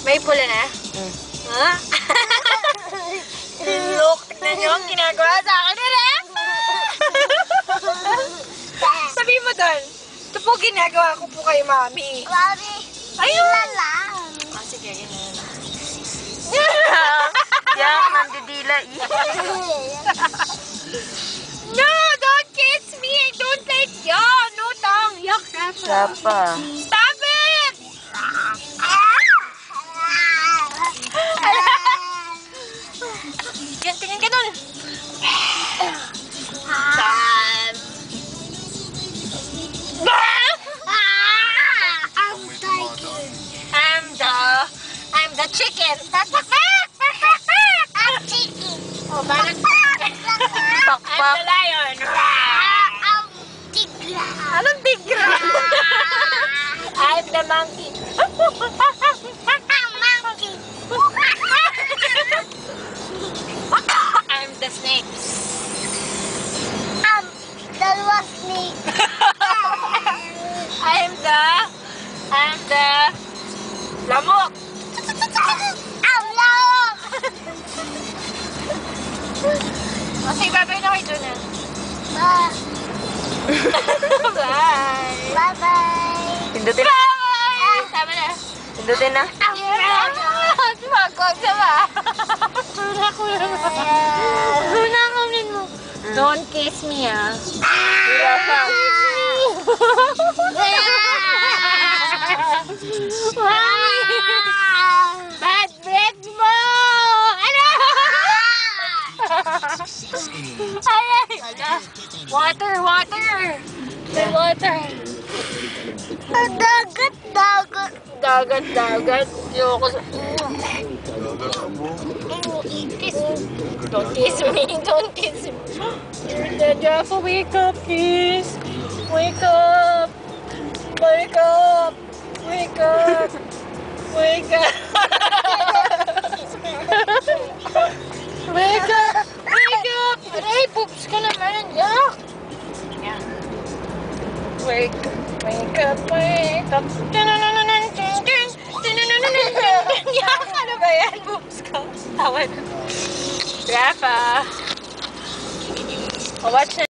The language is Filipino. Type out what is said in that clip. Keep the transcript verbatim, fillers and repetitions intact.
May pula na? Hmm. Ha? Look na nyo ang ginagawa sa akin ni Rafa! Sabihin mo doon, ito po ginagawa ko po kay Mami. Mami, ayun! lang. Ah, sige, ganyan. Yak, nandidila. No, don't kiss me! I don't like you! No tongue! Yuck, Rafa! Rafa. Stop it! Yan, tingin ka dun! Stop! I'm tiger. I'm the... I'm the chicken! That's the I'm chicken. Oh, bakit? I'm Pakpak. the lion! I'm tigra. Anong tigra? I'm the monkey! I'm monkey. I'm the snake! I'm the snake. I'm the... I'm the... lamok! I'm long. O, sige, babay na kayo doon ah. Bye. Bye! Pindutin na. Bye! Tama na. Pindutin na. Tumagod ka ba? Tuna ko naman. Tuna ko mo. Don't kiss me ah. Rafa. Bad breath mo! Ano? Ay, ay! Ala. Water, water! May water! Dagat, dagat. Dagat, dagat. Ayoko sa... Kiss. Don't kiss me, don't kiss me. You're dead, Rafa. Wake up, kiss. Wake up. Wake up. Wake up. Wake up. Wake up. Wake up. Aray, poops ka naman. Yak. Wake up. Wake up. Wake up. Yak, ano ba yan? Poops ka. Tawa na. Rafa. Oh, watch na.